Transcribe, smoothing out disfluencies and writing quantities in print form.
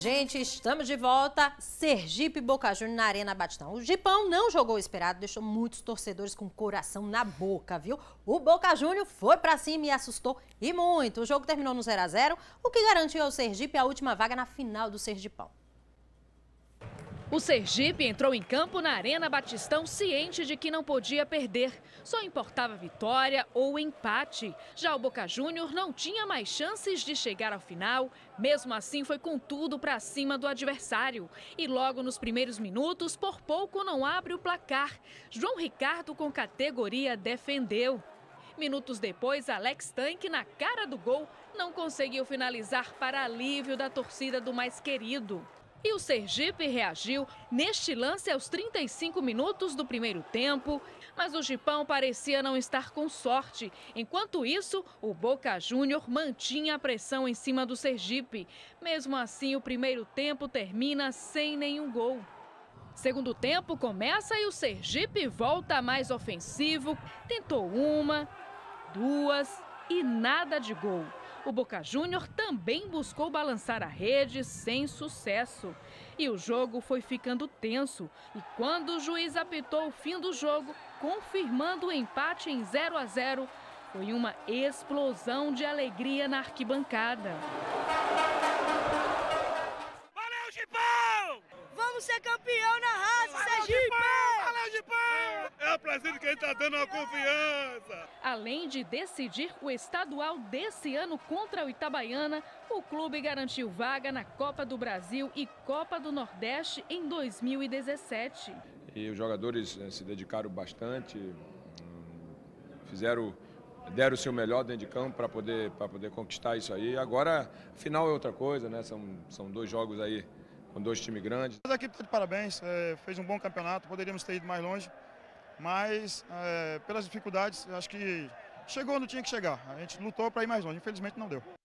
Gente, estamos de volta. Sergipe e Boca Juniors na Arena Batistão. O Gipão não jogou o esperado, deixou muitos torcedores com o coração na boca, viu? O Boca Juniors foi pra cima e assustou e muito. O jogo terminou no 0 a 0, o que garantiu ao Sergipe a última vaga na final do Sergipão. O Sergipe entrou em campo na Arena Batistão ciente de que não podia perder. Só importava vitória ou empate. Já o Boca Juniors não tinha mais chances de chegar ao final. Mesmo assim, foi com tudo para cima do adversário. E logo nos primeiros minutos, por pouco não abre o placar. João Ricardo, com categoria, defendeu. Minutos depois, Alex Tanque, na cara do gol, não conseguiu finalizar para alívio da torcida do mais querido. E o Sergipe reagiu neste lance aos 35 minutos do primeiro tempo, mas o Gipão parecia não estar com sorte. Enquanto isso, o Boca Juniors mantinha a pressão em cima do Sergipe. Mesmo assim, o primeiro tempo termina sem nenhum gol. Segundo tempo começa e o Sergipe volta mais ofensivo. Tentou uma, duas e nada de gol. O Boca Juniors também buscou balançar a rede sem sucesso. E o jogo foi ficando tenso. E quando o juiz apitou o fim do jogo, confirmando o empate em 0 a 0, foi uma explosão de alegria na arquibancada. Valeu, Gipão! Vamos ser campeão na raça, Sergipe! Valeu, Gipão! É o presente que a gente está dando uma confiança. Além de decidir o estadual desse ano contra o Itabaiana, o clube garantiu vaga na Copa do Brasil e Copa do Nordeste em 2017. E os jogadores se dedicaram bastante, deram o seu melhor dentro de campo para poder conquistar isso aí. Agora, final é outra coisa, né? São dois jogos aí com dois times grandes. A equipe está de parabéns, fez um bom campeonato, poderíamos ter ido mais longe, mas pelas dificuldades, acho que chegou onde tinha que chegar. A gente lutou para ir mais longe, infelizmente não deu.